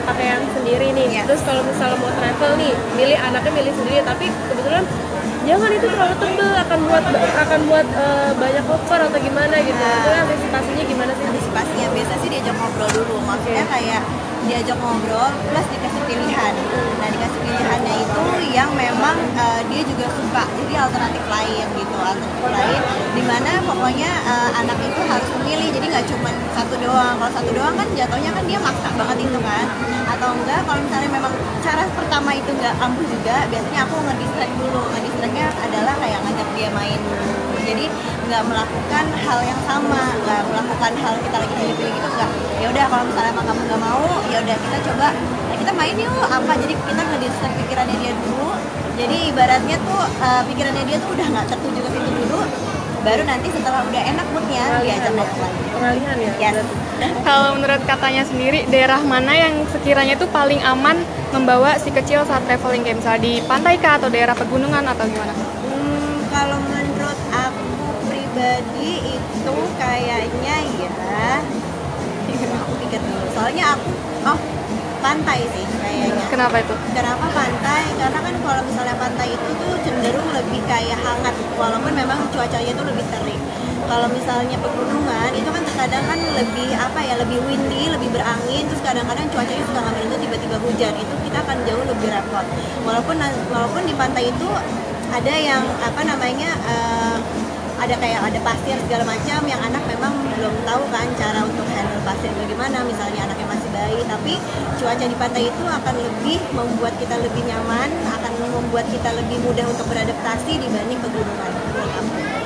pakaian sendiri nih. Terus kalau misalnya mau travel nih, anaknya milih sendiri, tapi kebetulan jangan itu terlalu tebel, akan buat banyak koper atau gimana gitu. Itu antisipasinya gimana sih? Antisipasinya biasa sih diajak ngobrol dulu, maksudnya kayak diajak ngobrol plus dikasih pilihan. Nah, dikasih pilihannya itu yang memang dia juga suka, jadi alternatif lain gitu, alternatif lain dimana pokoknya anak itu harus memilih, jadi nggak cuma satu doang. Kalau satu doang kan jatuhnya kan dia maksa banget itu kan, atau enggak kalau misalnya memang cara pertama itu nggak ampuh juga, biasanya aku ngedistract dulu. Ngedistractnya adalah kayak ngajak dia main dulu, jadi nggak melakukan hal yang sama, nggak melakukan hal kita lagi pilih-pilih gitu, nggak. Ya udah kalau misalnya emang kamu nggak mau, ya udah kita coba, kita main yuk apa, jadi kita ngedistract pikirannya dia dulu. Jadi ibaratnya tuh pikirannya dia tuh udah nggak tertuju ke situ dulu, baru nanti setelah udah enak moodnya diajak ngobrol lagi. Pengalihan ya? Yes. Kalau menurut katanya sendiri, daerah mana yang sekiranya itu paling aman membawa si kecil saat traveling, kayak misalnya di pantai kah atau daerah pegunungan atau gimana? Kalau menurut aku pribadi itu kayaknya ya, aku pikir dulu. Soalnya aku pantai sih kayaknya. Kenapa itu? Kenapa pantai? Karena kan kalau misalnya pantai itu tuh cenderung lebih kayak hangat, walaupun memang cuacanya tuh lebih terik. Kalau misalnya pegunungan itu kan terkadang kan lebih lebih windy, lebih berangin, terus kadang-kadang cuacanya suka nggak menentu, tiba-tiba hujan, itu kita akan jauh lebih repot. Walaupun di pantai itu ada yang ada pasir segala macam, yang anak memang belum tahu kan cara untuk handle pasir bagaimana, misalnya anaknya masih bayi, tapi cuaca di pantai itu akan lebih membuat kita lebih nyaman, akan membuat kita lebih mudah untuk beradaptasi dibanding pegunungan menurut aku.